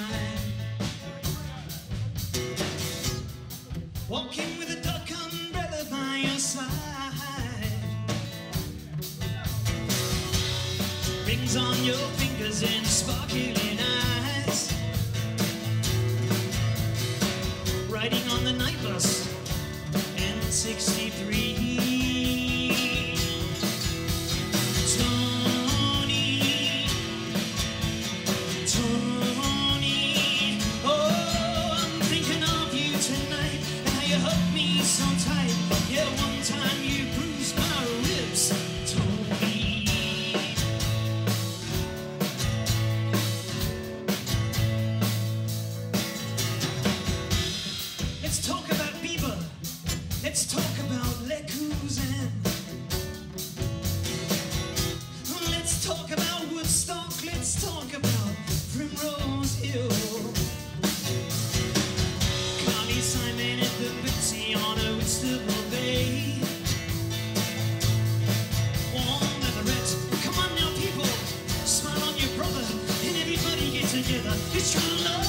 Walking with a duck umbrella by your side. Rings on your fingers and sparkling eyes. Riding on the night bus and 63. You hug me so tight, yeah, one time you bruised my ribs, Tony. Let's talk about Bieber, let's talk about Le Cousin. Let's talk about Woodstock, let's talk about Primrose Hill. Simon at the Bitsy on a Whitstable Bay. Warm leatherette, come on now people, smile on your brother, and everybody get together. It's your love.